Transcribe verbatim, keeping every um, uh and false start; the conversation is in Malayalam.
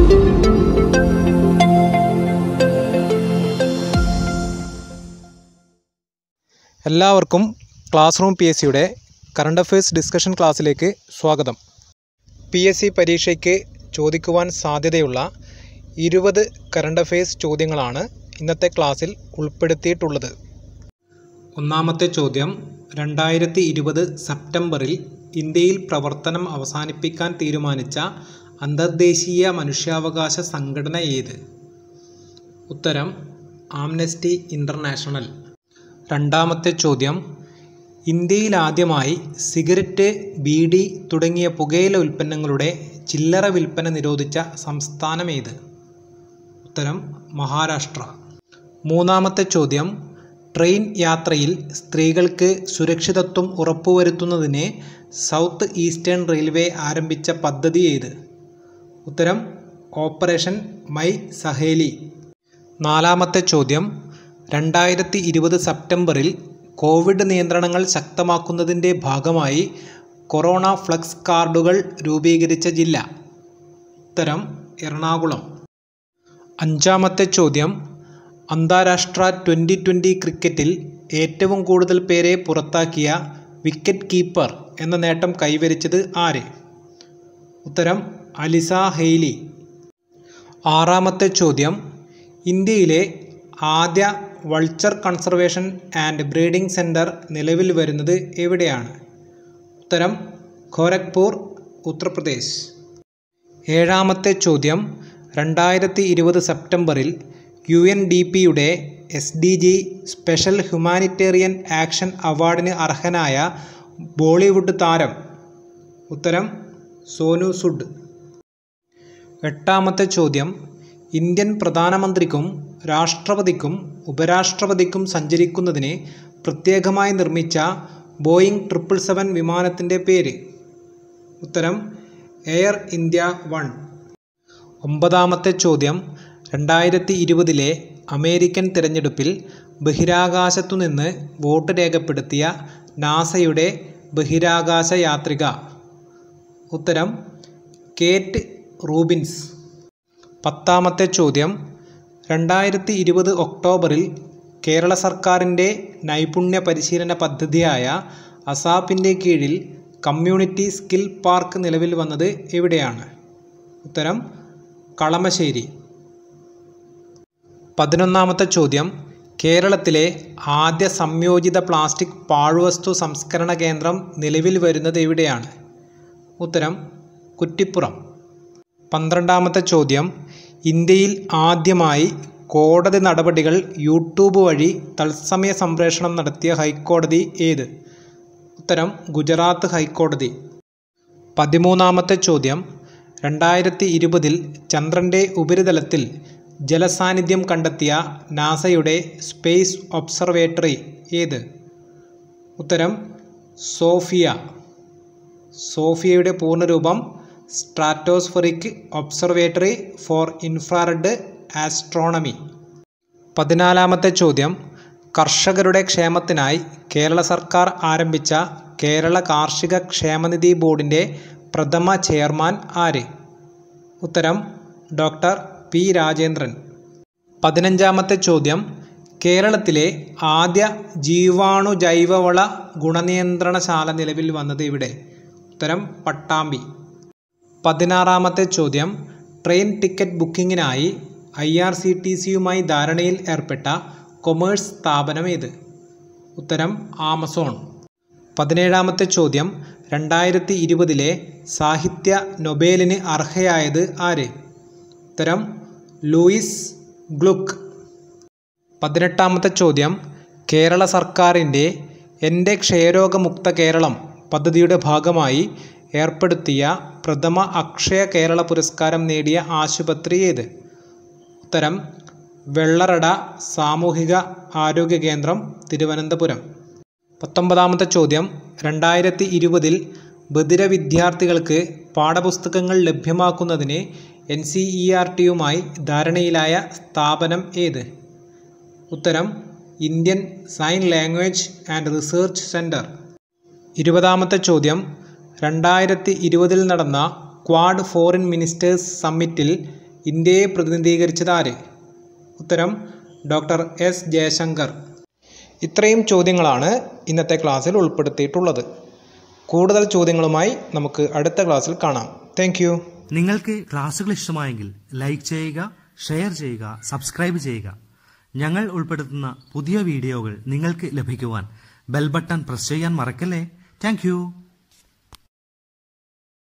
എല്ലാവർക്കും ക്ലാസ് റൂം പി എസ് സിയുടെ കറണ്ട് അഫയേഴ്സ് ഡിസ്കഷൻ ക്ലാസ്സിലേക്ക് സ്വാഗതം. പി എസ് സി പരീക്ഷയ്ക്ക് ചോദിക്കുവാൻ സാധ്യതയുള്ള ഇരുപത് കറണ്ട് അഫയേഴ്സ് ചോദ്യങ്ങളാണ് ഇന്നത്തെ ക്ലാസ്സിൽ ഉൾപ്പെടുത്തിയിട്ടുള്ളത്. ഒന്നാമത്തെ ചോദ്യം, രണ്ടായിരത്തി ഇരുപത് സെപ്റ്റംബറിൽ ഇന്ത്യയിൽ പ്രവർത്തനം അവസാനിപ്പിക്കാൻ തീരുമാനിച്ച അന്തർദേശീയ മനുഷ്യാവകാശ സംഘടന ഏത്? ഉത്തരം ആംനസ്റ്റി ഇൻ്റർനാഷണൽ. രണ്ടാമത്തെ ചോദ്യം, ഇന്ത്യയിൽ ആദ്യമായി സിഗരറ്റ്, ബീഡി തുടങ്ങിയ പുകയില ഉൽപ്പന്നങ്ങളുടെ ചില്ലറ വിൽപ്പന നിരോധിച്ച സംസ്ഥാനം ഏത്? ഉത്തരം മഹാരാഷ്ട്ര. മൂന്നാമത്തെ ചോദ്യം, ട്രെയിൻ യാത്രയിൽ സ്ത്രീകൾക്ക് സുരക്ഷിതത്വം ഉറപ്പുവരുത്തുന്നതിന് സൗത്ത് ഈസ്റ്റേൺ റെയിൽവേ ആരംഭിച്ച പദ്ധതി ഏത്? ഉത്തരം ഓപ്പറേഷൻ മൈ സഹേലി. നാലാമത്തെ ചോദ്യം, രണ്ടായിരത്തി ഇരുപത് സെപ്റ്റംബറിൽ കോവിഡ് നിയന്ത്രണങ്ങൾ ശക്തമാക്കുന്നതിൻ്റെ ഭാഗമായി കൊറോണ ഫ്ലെക്സ് കാർഡുകൾ രൂപീകരിച്ച ജില്ല? ഉത്തരം എറണാകുളം. അഞ്ചാമത്തെ ചോദ്യം, അന്താരാഷ്ട്ര ട്വൻ്റി ട്വൻ്റി ക്രിക്കറ്റിൽ ഏറ്റവും കൂടുതൽ പേരെ പുറത്താക്കിയ വിക്കറ്റ് കീപ്പർ എന്ന നേട്ടം കൈവരിച്ചത് ആര്? ഉത്തരം അലിസ ഹെയ്ലി. ആറാമത്തെ ചോദ്യം, ഇന്ത്യയിലെ ആദ്യ vulture conservation and breeding centre നിലവിൽ വരുന്നത് എവിടെയാണ്? ഉത്തരം ഗോരഖ്പൂർ, ഉത്തർപ്രദേശ്. ഏഴാമത്തെ ചോദ്യം, രണ്ടായിരത്തി ഇരുപത് സെപ്റ്റംബറിൽ യു എൻ ഡി പിയുടെ S D G special humanitarian action അവാർഡിന് അർഹനായ ബോളിവുഡ് താരം? ഉത്തരം സോനു സുഡ്. എട്ടാമത്തെ ചോദ്യം, ഇന്ത്യൻ പ്രധാനമന്ത്രിക്കും രാഷ്ട്രപതിക്കും ഉപരാഷ്ട്രപതിക്കും സഞ്ചരിക്കുന്നതിന് പ്രത്യേകമായി നിർമ്മിച്ച ബോയിങ് ട്രിപ്പിൾ സെവൻ വിമാനത്തിൻ്റെ പേര്? ഉത്തരം എയർ ഇന്ത്യ വൺ. ഒമ്പതാമത്തെ ചോദ്യം, രണ്ടായിരത്തി ഇരുപതിലെ അമേരിക്കൻ തിരഞ്ഞെടുപ്പിൽ ബഹിരാകാശത്തുനിന്ന് വോട്ട് രേഖപ്പെടുത്തിയ നാസയുടെ ബഹിരാകാശ യാത്രിക? ഉത്തരം കേറ്റ് റൂബിൻസ്. പത്താമത്തെ ചോദ്യം, രണ്ടായിരത്തി ഇരുപത് ഒക്ടോബറിൽ കേരള സർക്കാരിൻ്റെ നൈപുണ്യ പരിശീലന പദ്ധതിയായ അസാപ്പിൻ്റെ കീഴിൽ കമ്മ്യൂണിറ്റി സ്കിൽ പാർക്ക് നിലവിൽ വന്നത് എവിടെയാണ്? ഉത്തരം കളമശ്ശേരി. പതിനൊന്നാമത്തെ ചോദ്യം, കേരളത്തിലെ ആദ്യ സംയോജിത പ്ലാസ്റ്റിക് പാഴ്വസ്തു സംസ്കരണ കേന്ദ്രം നിലവിൽ വരുന്നത് എവിടെയാണ്? ഉത്തരം കുറ്റിപ്പുറം. പന്ത്രണ്ടാമത്തെ ചോദ്യം, ഇന്ത്യയിൽ ആദ്യമായി കോടതി നടപടികൾ യൂട്യൂബ് വഴി തത്സമയ സംപ്രേഷണം നടത്തിയ ഹൈക്കോടതി ഏത്? ഉത്തരം ഗുജറാത്ത് ഹൈക്കോടതി. പതിമൂന്നാമത്തെ ചോദ്യം, രണ്ടായിരത്തി ഇരുപതിൽ ചന്ദ്രൻ്റെ ഉപരിതലത്തിൽ ജലസാന്നിധ്യം കണ്ടെത്തിയ നാസയുടെ സ്പേസ് ഒബ്സർവേറ്ററി ഏത്? ഉത്തരം സോഫിയ. സോഫിയയുടെ പൂർണ്ണരൂപം stratospheric observatory for infrared astronomy. പതിനാലാമത്തെ ചോദ്യം, കർഷകരുടെ ക്ഷേമത്തിനായി കേരള സർക്കാർ ആരംഭിച്ച കേരള കാർഷിക ക്ഷേമനിധി ബോർഡിൻ്റെ പ്രഥമ ചെയർമാൻ ആര്? ഉത്തരം ഡോക്ടർ പി രാജേന്ദ്രൻ. പതിനഞ്ചാമത്തെ ചോദ്യം, കേരളത്തിലെ ആദ്യ ജീവാണു ജൈവവള ഗുണനിയന്ത്രണശാല നിലവിൽ വന്നത് ഇവിടെ? ഉത്തരം പട്ടാമ്പി. പതിനാറാമത്തെ ചോദ്യം, ട്രെയിൻ ടിക്കറ്റ് ബുക്കിങ്ങിനായി ഐ ആർ സി ടി സിയുമായി ധാരണയിൽ ഏർപ്പെട്ട കൊമേഴ്സ് സ്ഥാപനം ഏത്? ഉത്തരം ആമസോൺ. പതിനേഴാമത്തെ ചോദ്യം, രണ്ടായിരത്തി ഇരുപതിലെ സാഹിത്യ നൊബേലിന് അർഹയായത് ആര്? ഉത്തരം ലൂയിസ് ഗ്ലുക്ക്. പതിനെട്ടാമത്തെ ചോദ്യം, കേരള സർക്കാരിൻ്റെ എൻ്റെ ക്ഷയരോഗമുക്ത കേരളം പദ്ധതിയുടെ ഭാഗമായി ഏർപ്പെടുത്തിയ പ്രഥമ അക്ഷയ കേരള പുരസ്കാരം നേടിയ ആശുപത്രി ഏത്? ഉത്തരം വെള്ളറട സാമൂഹിക ആരോഗ്യ കേന്ദ്രം, തിരുവനന്തപുരം. പത്തൊമ്പതാമത്തെ ചോദ്യം, രണ്ടായിരത്തി ഇരുപതിൽ ബധിര വിദ്യാർത്ഥികൾക്ക് പാഠപുസ്തകങ്ങൾ ലഭ്യമാക്കുന്നതിന് എൻ സി ഇ ആർ ടിയുമായി ധാരണയിലായ സ്ഥാപനം ഏത്? ഉത്തരം Indian sign language and research centre. ഇരുപതാമത്തെ ചോദ്യം, രണ്ടായിരത്തി ഇരുപതിൽ നടന്ന ക്വാഡ് ഫോറിൻ മിനിസ്റ്റേഴ്സ് സമ്മിറ്റിൽ ഇന്ത്യയെ പ്രതിനിധീകരിച്ചത് ആര്? ഉത്തരം ഡോക്ടർ എസ് ജയശങ്കർ. ഇത്രയും ചോദ്യങ്ങളാണ് ഇന്നത്തെ ക്ലാസ്സിൽ ഉൾപ്പെടുത്തിയിട്ടുള്ളത്. കൂടുതൽ ചോദ്യങ്ങളുമായി നമുക്ക് അടുത്ത ക്ലാസ്സിൽ കാണാം. Thank you. നിങ്ങൾക്ക് ക്ലാസ്സുകൾ ഇഷ്ടമായെങ്കിൽ ലൈക്ക് ചെയ്യുക, ഷെയർ ചെയ്യുക, സബ്സ്ക്രൈബ് ചെയ്യുക. ഞങ്ങൾ ഉൾപ്പെടുത്തുന്ന പുതിയ വീഡിയോകൾ നിങ്ങൾക്ക് ലഭിക്കുവാൻ ബെൽ ബട്ടൺ പ്രസ് ചെയ്യാൻ മറക്കല്ലേ. Thank U.